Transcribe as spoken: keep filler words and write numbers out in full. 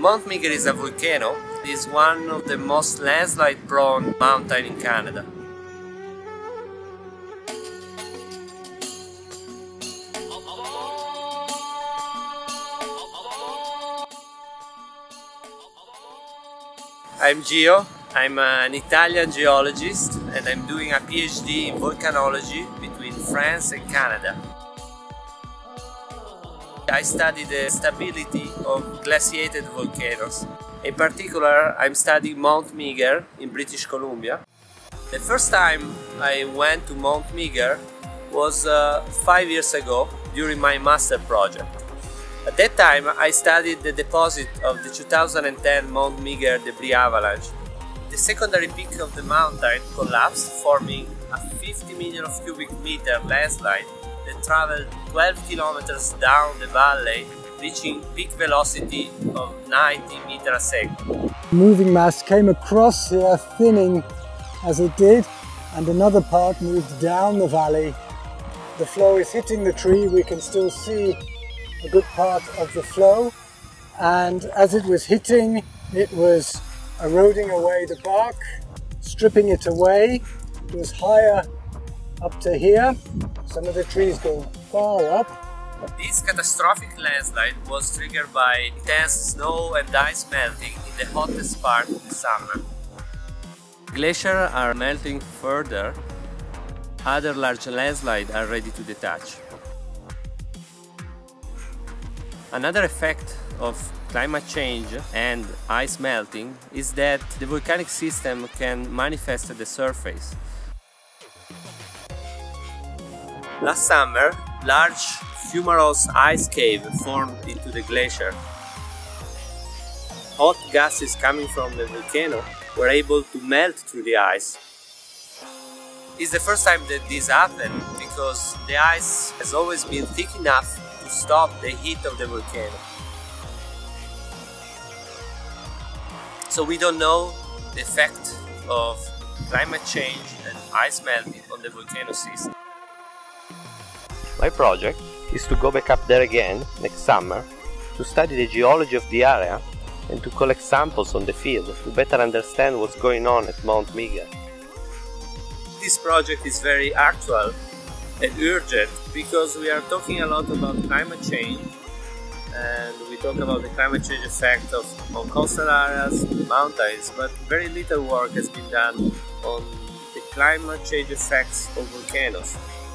Mount Meager is a volcano. It is one of the most landslide-prone mountains in Canada. I'm Gio. I'm an Italian geologist and I'm doing a PhD in volcanology between France and Canada. I study the stability of glaciated volcanoes. In particular, I'm studying Mount Meager in British Columbia. The first time I went to Mount Meager was uh, five years ago during my master project. At that time, I studied the deposit of the two thousand ten Mount Meager debris avalanche. The secondary peak of the mountain collapsed, forming a fifty million of cubic meter landslide that traveled twelve kilometers down the valley, reaching peak velocity of ninety meters a second. Moving mass came across here, thinning as it did, and another part moved down the valley. The flow is hitting the tree. We can still see a good part of the flow, and as it was hitting, it was eroding away the bark, stripping it away. It was higher up to here. Some of the trees go far up. This catastrophic landslide was triggered by intense snow and ice melting in the hottest part of the summer. Glaciers are melting further. Other large landslides are ready to detach. Another effect of climate change and ice melting is that the volcanic system can manifest at the surface. Last summer, large fumarose ice cave formed into the glacier. Hot gases coming from the volcano were able to melt through the ice. It's the first time that this happened because the ice has always been thick enough to stop the heat of the volcano. So we don't know the effect of climate change and ice melting on the volcano system. My project is to go back up there again next summer to study the geology of the area and to collect samples on the field to better understand what's going on at Mount Meager. This project is very actual and urgent because we are talking a lot about climate change, and we talk about the climate change effect of, on coastal areas, mountains, but very little work has been done on the climate change effects of volcanoes.